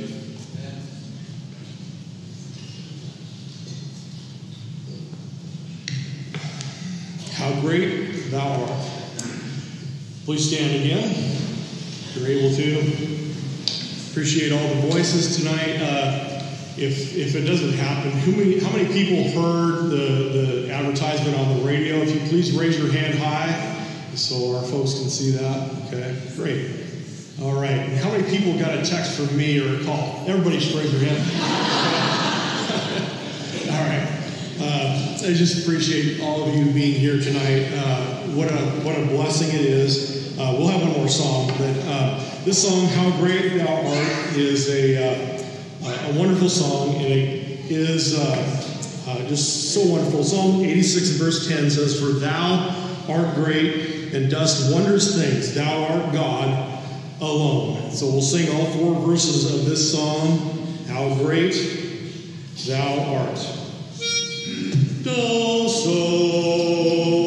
How great thou art. Please stand again, if you're able to. Appreciate all the voices tonight. Uh, if if it doesn't happen, how many how many people heard the, the advertisement on the radio? If you please raise your hand high so our folks can see that. Okay, great. All right. And how many people got a text from me or a call? Everybody should raise their hand. All right. Uh, I just appreciate all of you being here tonight. Uh, what a what a blessing it is. Uh, we'll have one more song, but uh, this song, "How Great Thou Art," is a uh, a wonderful song, and it is uh, uh, just so wonderful. Psalm eighty-six and verse ten says, "For Thou art great and dost wondrous things. Thou art God alone." So we'll sing all four verses of this song. How great Thou art. Do so.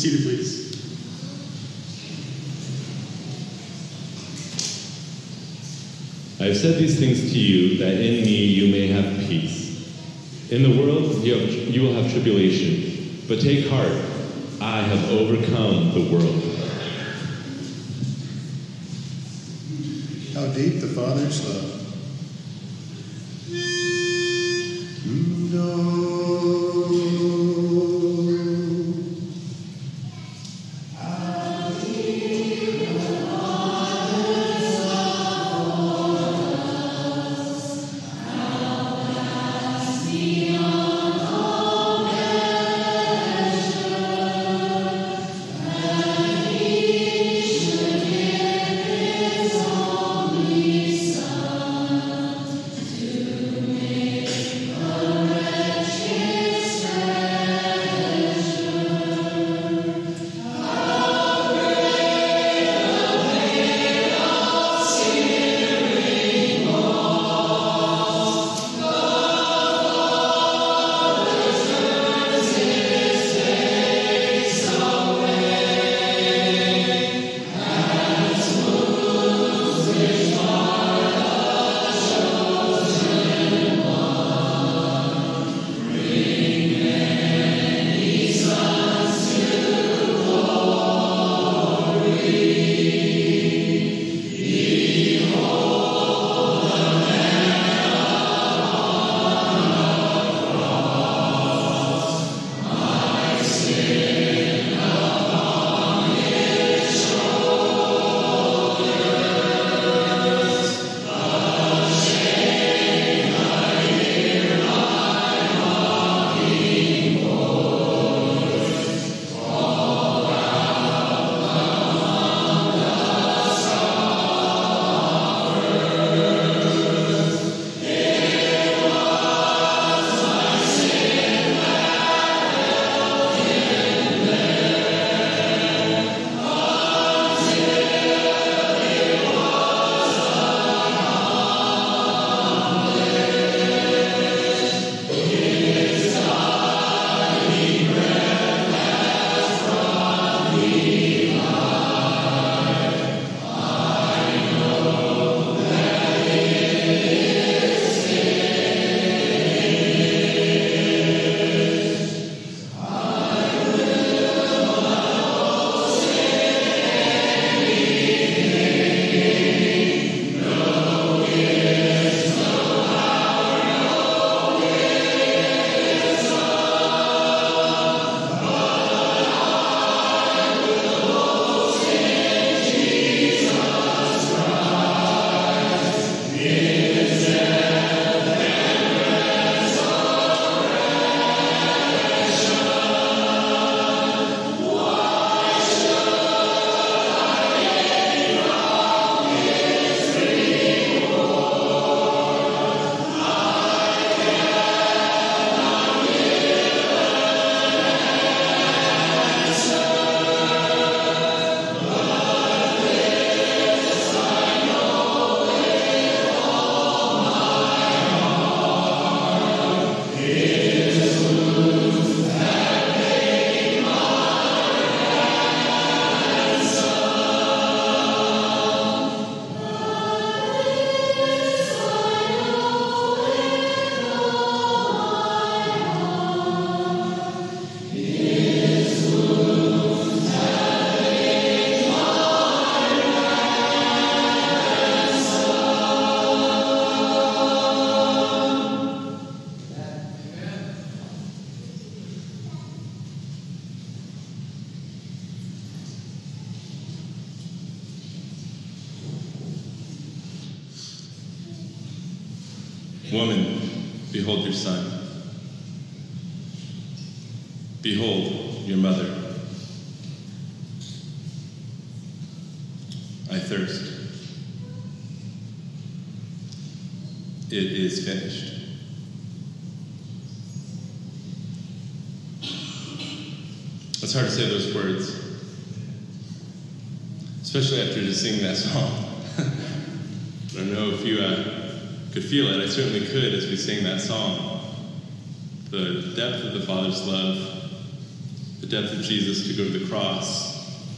seated, please. I have said these things to you, that in me you may have peace. In the world you, have, you will have tribulation, but take heart, I have overcome the world. How deep the Father's love. Woman, behold your son. Behold your mother. I thirst. It is finished. It's hard to say those words, especially after just singing that song. I don't know if you uh, could feel it. I certainly could as we sang that song. The depth of the Father's love, the the depth of Jesus to go to the cross.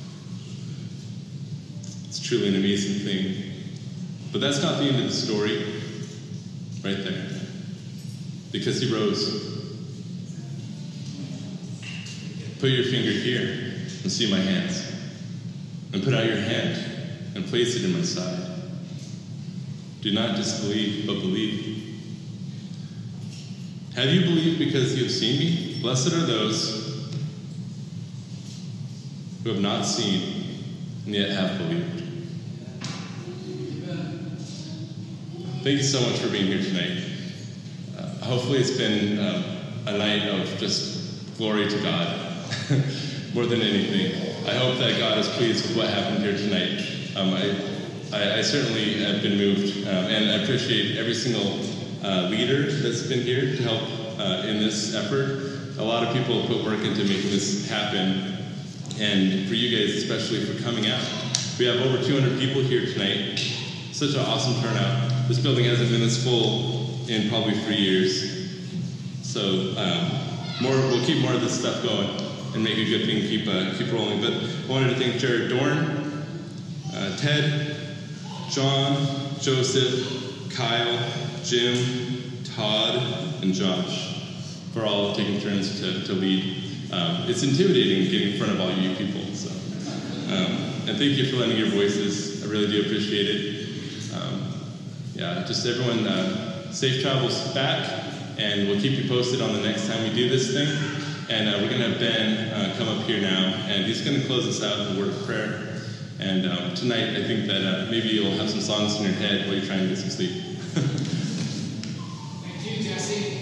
It's truly an amazing thing. But that's not the end of the story, right there. Because he rose. Put your finger here and see my hands. And put out your hand and place it in my side. Do not disbelieve, but believe. Have you believed because you have seen me? Blessed are those who have not seen and yet have believed. Thank you so much for being here tonight. Uh, hopefully it's been um, a night of just glory to God more than anything. I hope that God is pleased with what happened here tonight. Um, I, I, I certainly have been moved, um, and I appreciate every single uh, leader that's been here to help uh, in this effort. A lot of people put work into making this happen, and for you guys especially for coming out. We have over two hundred people here tonight. Such an awesome turnout. This building hasn't been this full in probably three years. So um, more, we'll keep more of this stuff going and make a good thing keep uh, keep rolling. But I wanted to thank Jared Dorn, uh, Ted, John, Joseph, Kyle, Jim, Todd, and Josh for all taking turns to, to lead. Um, it's intimidating getting in front of all you people. So, um, and thank you for lending your voices. I really do appreciate it. Um, yeah, just everyone, uh, safe travels back, and we'll keep you posted on the next time we do this thing. And uh, we're going to have Ben uh, come up here now, and he's going to close us out with a word of prayer. And um, tonight, I think that uh, maybe you'll have some songs in your head while you're trying to get some sleep. Thank you, Jesse.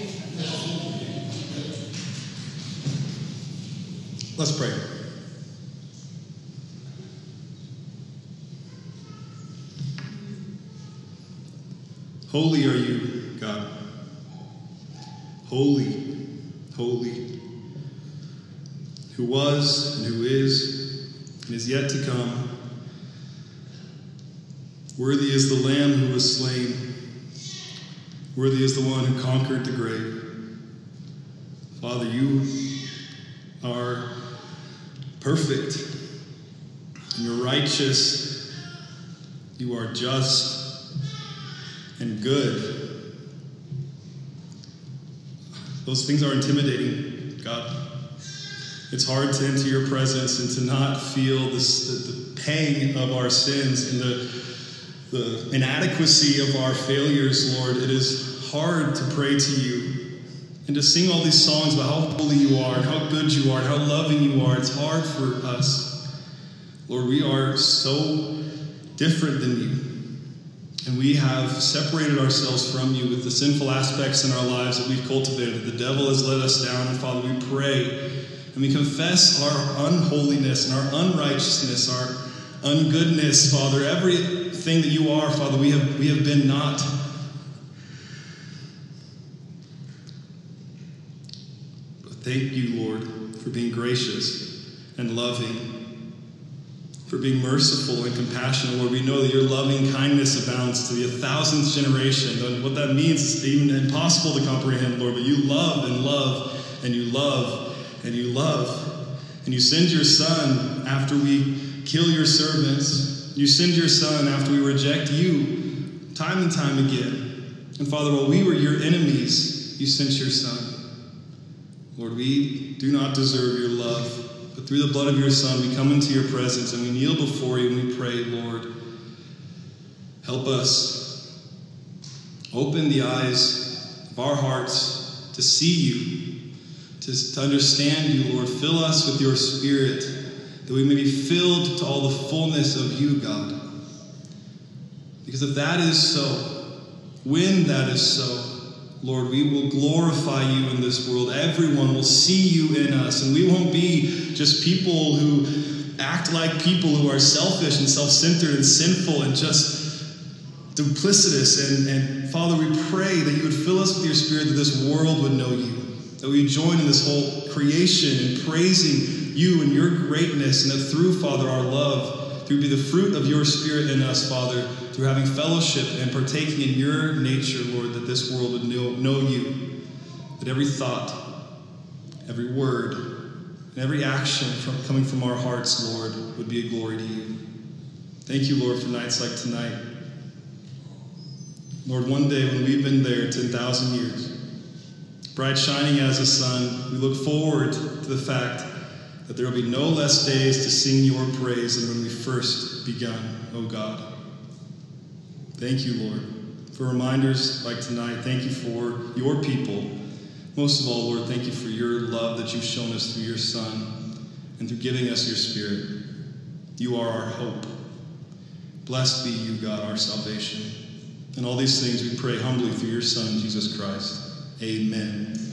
Let's pray. Holy are you, God. Holy, holy, who was and who is and is yet to come. Worthy is the Lamb who was slain. Worthy is the one who conquered the grave. Father, you are perfect. You're righteous. You are just and good. Those things are intimidating, God. It's hard to enter your presence and to not feel this, the, the pang of our sins and the, the inadequacy of our failures, Lord. It is hard to pray to you and to sing all these songs about how holy you are and how good you are and how loving you are. It's hard for us. Lord, we are so different than you. And we have separated ourselves from you with the sinful aspects in our lives that we've cultivated. The devil has let us down. And Father, we pray and we confess our unholiness and our unrighteousness, our ungoodness, Father. Everything that you are, Father, we have, we have been not. But thank you, Lord, for being gracious and loving, for being merciful and compassionate. Lord, we know that your loving kindness abounds to the thousandth generation. And what that means is even impossible to comprehend, Lord, but you love and love and you love and you love. And you send your Son after we kill your servants. You send your Son after we reject you time and time again. And Father, while we were your enemies, you sent your Son. Lord, we do not deserve your love. But through the blood of your Son, we come into your presence and we kneel before you and we pray, Lord, help us. Open the eyes of our hearts to see you, to, to understand you, Lord. Fill us with your Spirit, that we may be filled to all the fullness of you, God. Because if that is so, when that is so, Lord, we will glorify you in this world. Everyone will see you in us, and we won't be just people who act like people who are selfish and self-centered and sinful and just duplicitous. And, and Father, we pray that you would fill us with your Spirit, that this world would know you, that we join in this whole creation in praising you and your greatness, and that through, Father, our love, through be the fruit of your Spirit in us, Father, through having fellowship and partaking in your nature, Lord, that this world would know, know you, that every thought, every word, and every action from, coming from our hearts, Lord, would be a glory to you. Thank you, Lord, for nights like tonight. Lord, one day when we've been there ten thousand years, bright shining as the sun, we look forward to the fact that there will be no less days to sing your praise than when we first begun, oh God. Thank you, Lord, for reminders like tonight. Thank you for your people. Most of all, Lord, thank you for your love that you've shown us through your Son and through giving us your Spirit. You are our hope. Blessed be you, God, our salvation. And all these things we pray humbly through your Son, Jesus Christ. Amen.